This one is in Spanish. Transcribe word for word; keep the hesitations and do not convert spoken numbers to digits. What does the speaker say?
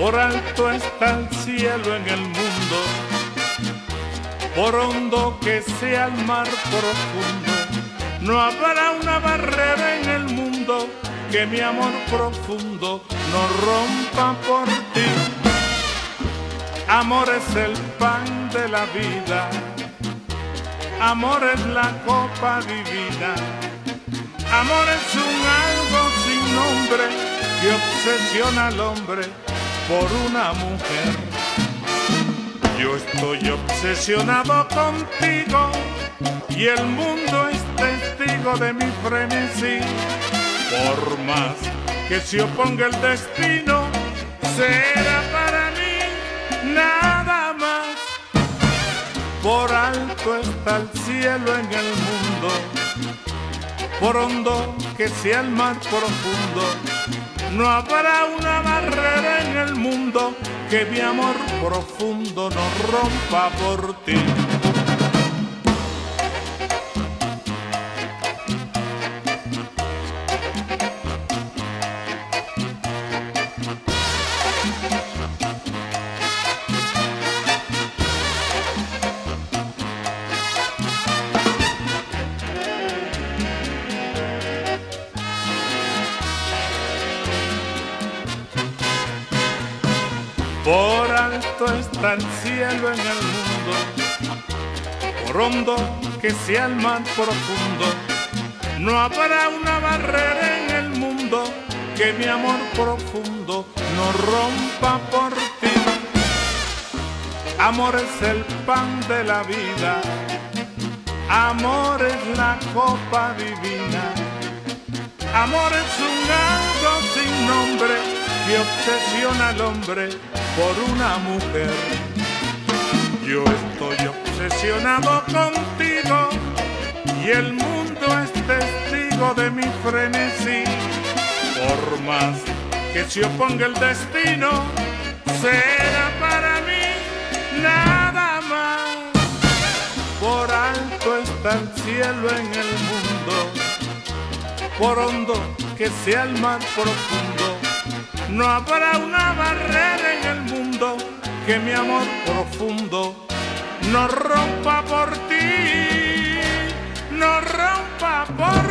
Por alto está el cielo en el mundo, por hondo que sea el mar profundo, no habrá una barrera en el mundo que mi amor profundo no rompa por ti. Amor es el pan de la vida, amor es la copa divina, amor es un algo sin nombre que obsesiona al hombre por una mujer. Yo estoy obsesionado contigo y el mundo es testigo de mi frenesí. Por más que se oponga el destino, será para mí nada más. Por alto está el cielo en el mundo, por hondo que sea el mar profundo, no habrá una barrera en el mundo que mi amor profundo no rompa por ti. Por alto está el cielo en el mundo, por hondo que sea el mar profundo, no habrá una barrera en el mundo que mi amor profundo no rompa por ti. Amor es el pan de la vida, amor es la copa divina, amor es un algo sin nombre que obsesiona al hombre por una mujer. Yo estoy obsesionado contigo y el mundo es testigo de mi frenesí. Por más que se oponga el destino, será para mí nada más. Por alto está el cielo en el mundo, por hondo que sea el mar profundo, no habrá una barrera en el mundo que mi amor profundo no rompa por ti, no rompa por